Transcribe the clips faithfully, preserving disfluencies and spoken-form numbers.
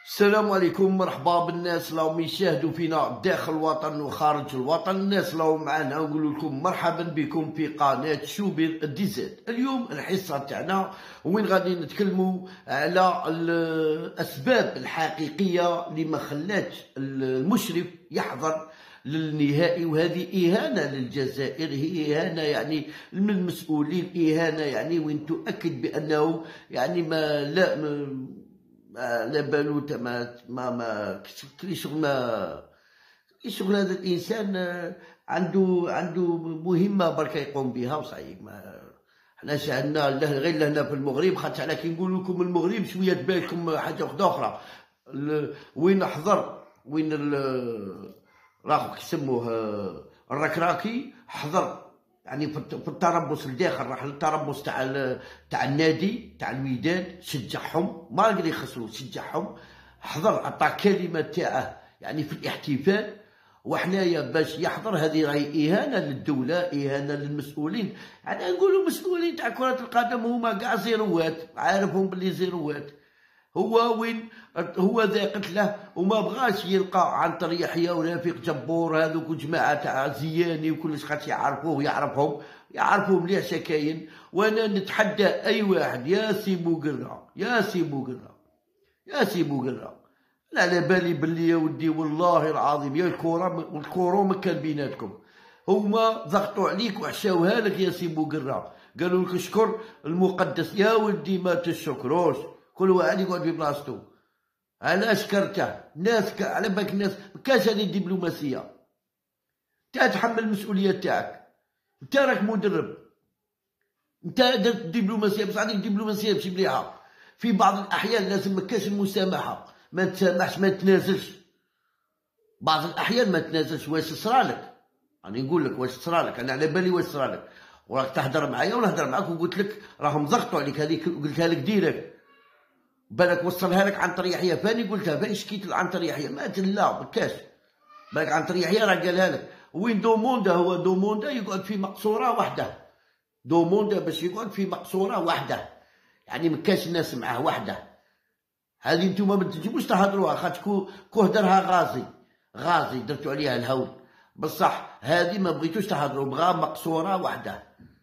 السلام عليكم، مرحبا بالناس اللي راهم يشاهدوا فينا داخل الوطن وخارج الوطن. الناس اللي راهم معنا نقول لكم مرحبا بكم في قناه شوبير دي زد. اليوم الحصه تاعنا وين غادي نتكلموا على الاسباب الحقيقيه اللي ما خلاتش المشرف يحضر للنهائي، وهذه إهانة للجزائر، هي إهانة يعني من المسؤولين، إهانة يعني وين تؤكد بأنه يعني ما لا ما لا بالو ما ما ما كي شغل ما كي شغل هذا الإنسان عنده عنده مهمة برك يقوم بها وصعيب. ما حنا شاهدنا غير لهنا في المغرب، خاطر على كي نقول لكم المغرب شوية تبان حاجة أخرى. وين حضر وين راهو كيسموه الركراكي حضر يعني في التربص الداخل، راح للتربص تاع تاع النادي تاع الوداد، شجعهم ما قدر يخسروا، شجعهم حضر، عطى كلمه تاعه يعني في الاحتفال. وحنايا باش يحضر هذه راهي اهانه للدوله، اهانه للمسؤولين. يعني نقولوا مسؤولين تاع كره القدم هما كاع زيروات، عارفهم باللي زيروات. هو وين هو ذا قتله وما بغاش يلقى عنتر يحيى ورفيق جبور هذوك وجماعه تاع زياني وكلش، خاطر يعرفوه يعرفهم يعرفوه مليح شكاين. وانا نتحدى اي واحد، يا سي بوقرا يا سي بوقرا يا سي بوقرا، لا على بالي باللي يا ودي والله العظيم يا الكره والكورو ما كان بيناتكم، هما ضغطوا عليك وحشاوها لك يا سي بوقرا، قالوا لك اشكر المقدس. يا ودي ما تشكروش، كل واحد يقعد في بلاصتو. علاش كرته ناس ك... على بالك الناس مكاش هذه الدبلوماسيه. انت تحمل المسؤوليه تاعك، انت راك مدرب، انت درت الدبلوماسيه، بصح هذيك الدبلوماسيه ماشي مليحه. في بعض الاحيان لازم مكاش المسامحه، ما تسامحش، ما تنازلش. بعض الاحيان ما تنازلش. واش صرالك؟ راني نقول لك واش صرالك، انا على بالي واش صرالك، وراك تهضر معايا ونهضر معاك وقلت لك راهم ضغطوا عليك، هذيك قلتها لك ديريكت. بالك وصلها لك عنتر يحيى، فاني قلتها، فاني شكيت لعنتر يحيى، ما لا مكاش. بالك عنتر يحيى راه قالها لك. وين دوموندا؟ هو دوموندا يقعد في مقصوره وحده، دوموندا باش يقعد في مقصوره وحده، يعني مكاش الناس معاه وحده. هذه نتوما ما تجيبوش تهضروها، خاطر كو هدرها غازي غازي درتو عليها الهول، بصح هذه ما بغيتوش تهضروا، بغا مقصوره وحده.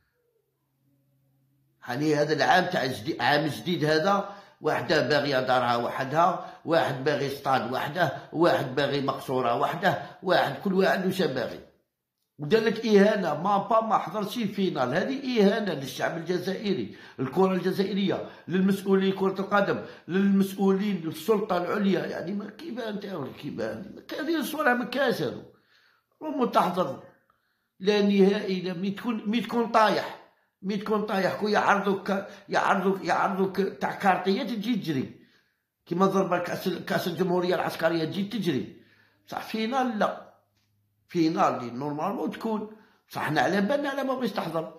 يعني هذا العام تاع جديد، عام جديد هذا، واحدة باغية دارها وحدها، واحد باغي سطاد وحده، واحد باغي مقصورة وحده، واحد كل واحد واش باغي. ودارلك إهانة، ما با ما حضرش الفينال، هذه إهانة للشعب الجزائري، الكرة الجزائرية، للمسؤولين كرة القدم، للمسؤولين السلطة العليا. يعني ما كيبان تاع كيبان هذه الصورة ما كاش هذو. راهم تحضر لا نهائي، لا مي تكون مي تكون طايح، مي تكون طايح كو يعرضوك يعرضوك يعرضوك تاع كارطيه تجي تجري كيما ضربه كاس كاس الجمهوريه العسكريه تجي تجري. بصح فينال لا، فينال اللي نورمالمون تكون، بصح حنا على بالنا على ما بغيتش تحضر،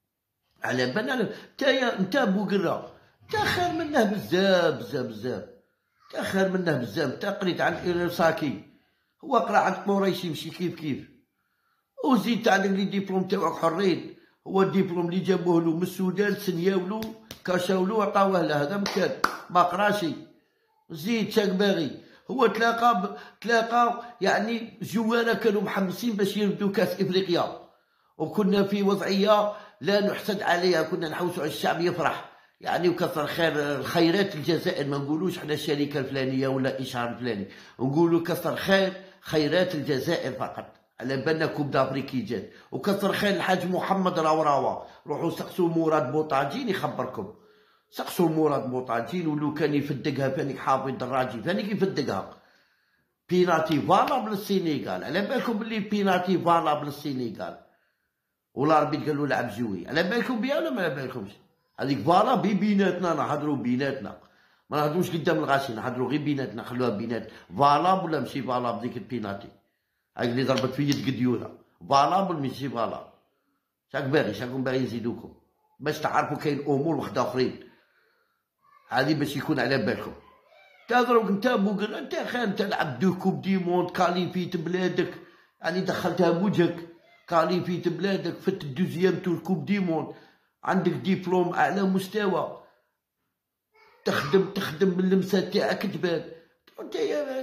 على بالنا نتايا انت بوقرا انت خير منه بزاف بزاف بزاف، انت خير منه بزاف. انت قريت عن إيروساكي، هو قرا عند قريشي يمشي كيف كيف، وزيد عندك لي ديبلوم تاعك حرين. هو الدبلوم اللي جابوه له من السودان سنياولو كاشاولو عطاوه له، هذا مكان ما قراشي. زيد شاك باغي. هو تلاقى ب... تلاقى يعني جوانا كانوا محمسين باش يردوا كاس افريقيا، وكنا في وضعيه لا نحسد عليها، كنا نحوسوا على الشعب يفرح يعني، وكثر خير الخيرات الجزائر. ما نقولوش حنا الشركه الفلانيه ولا اشهار الفلاني، نقولوا كثر خير خيرات الجزائر فقط. على بالنا كوب دافريكي جات، وكثر خير الحاج محمد راوراوا. روحوا سقسوا مراد بوطاجين يخبركم، سقسوا مراد بوطاجين ولو كان يفدقها فاني حافظ دراجي فاني يفدقها. بيناتي فالابل السينيغال، على بالكم بلي بيناتي فالابل السينيغال، والاربيت قالوا لعب جوي. على بالكم بها ولا ما على بالكمش؟ هذيك فالا بي بيناتنا، نهضروا بيناتنا، ما نهضروش قدام الغاشي، نهضروا غير بيناتنا، خلوها بينات. فالاب ولا ماشي فالاب ديك البيناتي؟ هاك اللي ضربت في يد قديوره، فالابل ماشي فالابل. شاك باغي شاكم باغي يزيدوكم باش تعرفوا كاين امور وحده اخرين، هذه باش يكون على بالكم. تهضروا انت بوقر، انت خير انت لعب دو كوب دي موند، كاليفيت بلادك، يعني دخلتها بوجهك، كاليفيت بلادك، فت الدوزيام تور كوب دي موند، عندك ديبلوم اعلى مستوى، تخدم تخدم باللمسه تاعك تبان. انت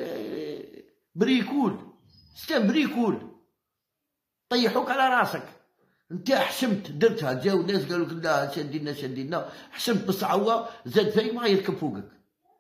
بريكول ستان بريكول طيحوك على راسك. انت حشمت درتها، جاو ناس قالوا لك لا شادينا شادينا، حشمت بصح هو زاد فايق ما يركب فوقك،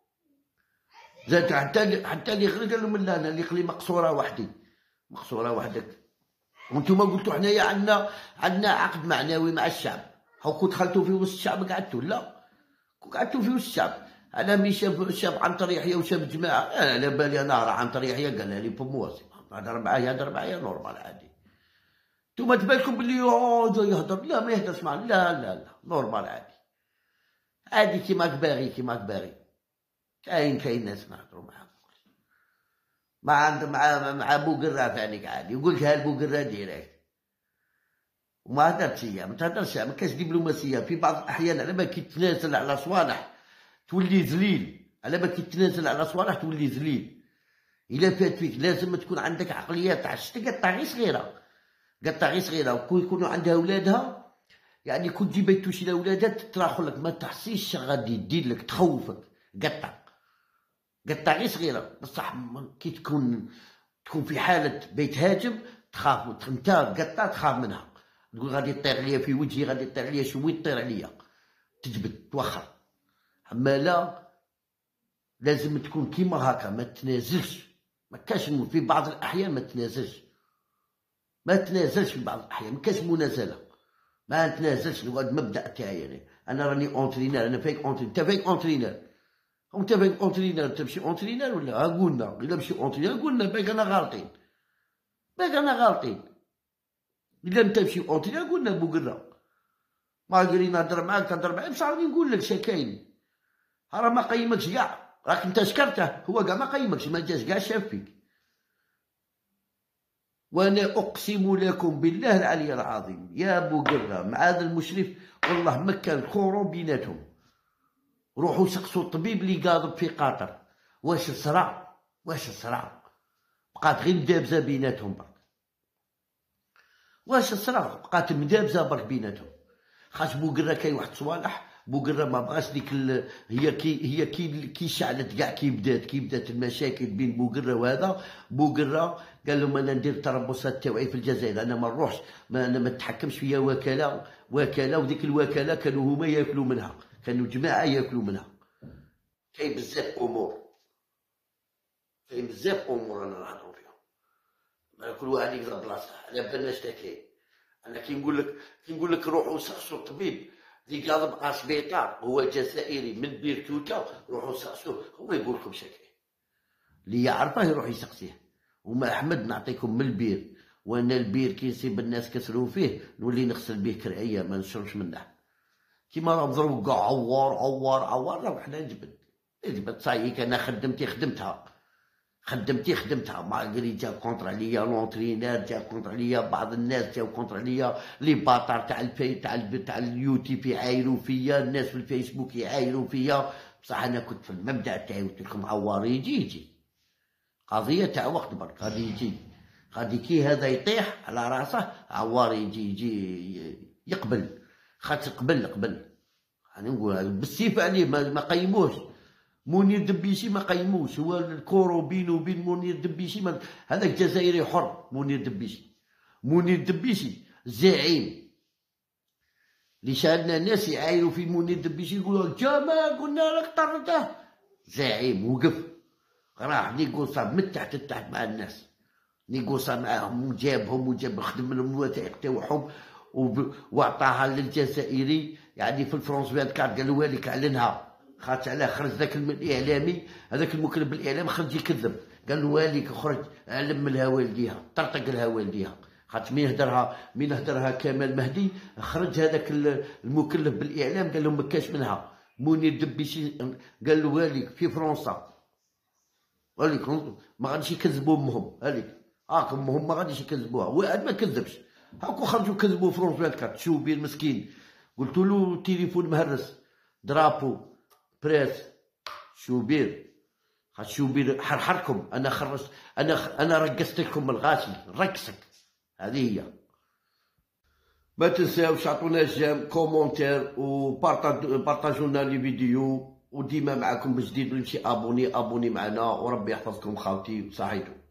زاد حتى حتى اللي غير قال لهم لا انا اللي قلي مقصوره وحدي، مقصوره وحدك. وانتم قلتوا حنايا عندنا عندنا عقد معنوي مع الشعب، هاو كنت دخلتوا في وسط الشعب قعدتوا؟ لا، كنت قعدتوا في وسط الشعب. انا مي شاف شاف عنتر يحيى وشاف جماعه، انا على بالي انا راه عنتر يحيى قالها لي بمواسي، هضر معايا هضر معايا نورمال عادي. نتوما تبالكم بلي اه جاي يهضر، لا ما يهدرش معنا، لا لا لا نورمال عادي عادي كيماك باغي كيماك باغي. كاين كاين ناس نهضروا معاهم ما عند مع مع بوقرا ثاني عادي، وقلتها لبوقرا ديريكت وما هدرتش هي، ما تهدرش، ما كاش دبلوماسيه. في بعض الاحيان على ما كيتنازل على صوالح تولي ذليل، على ما كيتنازل على صوالح تولي ذليل. الا فات فيك لازم تكون عندك عقليه تاع شتي قطع غير صغيره، قطع غير صغيره، وكون يكونوا عندها ولادها يعني كون تجي بيتوشي لاولادها تراخو لك ما تحسيش غادي دير لك تخوفك، قطع قطع غير صغيره. بصح كي تكون تكون في حاله بيت هاجم تخاف انت قطع تخاف منها، تقول غادي تطير عليا في وجهي، غادي تطير عليا شوي تطير عليا تجبد توخر. اما لا لازم تكون كيما هكا ما تنازلش، ما كاش في بعض الاحيان ما تنازلش، ما تنازلش في بعض الاحيان ما كاش منازله، ما نتنازلش. نقعد المبدا تاعي يعني انا راني اونترينر، انا فيك اونترينر، انت فيك اونترينر، انت فيك اونترينر، انت ماشي اونترينر ولا ها قولنا، الا ماشي اونترينر قولنا باك انا غالطين، باك انا غالطين. الا انت ماشي اونترينر قولنا بوقرا ما قري نهضر معاك تهضر معايا بصح راني نقول لك شكاين، راه ما قيمكش كاع، راك انت شكرته هو كاع ما قيمكش، ما جاش كاع شاف فيك. وانا اقسم لكم بالله العلي العظيم يا بوقرا مع هذا المشرف والله ما كان كورون بيناتهم. روحوا سقسوا الطبيب اللي قاضب في قطر واش صرا واش صرا، بقات غير مدابزه بيناتهم برك، واش صرا بقات مدابزه برك بيناتهم. خاطر بوقرا كاين واحد صوالح بوقرا ما بغاش ديك ال... هي كي هي كي كي شعلت كاع كي بدات كي بدات المشاكل بين بوقرا وهذا. بوقرا قال لهم انا ندير التربصات تاوعي في الجزائر، انا ما نروحش، ما انا ما نتحكمش فيا وكاله وكاله، وديك الوكاله كانوا هما ياكلوا منها، كانوا جماعه ياكلوا منها. كاين بزاف امور، كاين بزاف امور انا نهضروا فيها، كل واحد يقدر بلاصته على بالنا شتا كاين. انا كي نقول لك كي نقول لك روحوا سقسوا الطبيب اللي قاضب اسبيطار هو جزائري من بيرتوتا، روحوا سقسوه هو يقول لكم شكاين، اللي يعرفه يروح يسقسيه. وما احمد نعطيكم من البير، وانا البير كي نصيب الناس كسروا فيه نولي نغسل به كرعيه ما نشربش منه، كيما راه ضربوا كاع عوار عوار عوار راه حنا نجبد نجبد صايك. انا خدمتي خدمتها خدمتي خدمتها ما قري جا كونتر عليا لونترينير، جا كونتر عليا بعض الناس، جاو كونتر عليا لي باطار تاع الفي تاع تاع اليوتيوب يعايروا فيا، الناس في الفيسبوك يعايروا فيا. بصح انا كنت في المبدا تاعي قلت لكم عوار يجي يجي، قضيه تاع وقت برك غادي يجي، غادي كي هذا يطيح على راسه عوار يجي يجي يقبل. خاطر قبل قبل انا نقول بالسيف عليه ما قيموش. منير دبيشي ما قيموش، هو الكورو بينه وبين منير دبيشي هذاك جزائري حر. منير دبيشي منير دبيشي زعيم اللي شاهدنا الناس يعايروا في منير دبيشي يقولوا جمال قلنا لك طرده، زعيم وقف راح نيغوصا من تحت لتحت مع الناس، نيغوصا معاهم وجابهم وجاب خدم لهم الوثائق تاعهم وعطاها للجزائري. يعني في الفرونس أربعة وعشرين قال له لك اعلنها، خاطر علاه خرج ذاك الاعلامي هذاك المكلف بالاعلام خرج يكذب، قال له واليك خرج علم لها والديها طرطق لها والديها. خاطر مين هدرها مين هدرها كمال مهدي خرج هذاك المكلف بالاعلام قال له ما كاش منها. منير دبيشي قال له واليك في فرنسا واليك ما غاديش يكذبوا امهم، هاليك هاك امهم ما غاديش يكذبوها، واحد ما كذبش هاكو خرجوا كذبوا فرونس أربعة وعشرين. شوبير مسكين قلت له تليفون مهرس درابو بريس شوبير، خاطر شوبير حرحركم. انا خرجت انا انا رقصت لكم الغاشي رقصك، هذه هي. ما تنساوش عطونا جيم كومونتير وبارطاجونا لي فيديو. وديما معكم بجديد. ونمشي ابوني ابوني معنا، وربي يحفظكم خاوتي. صحيتو.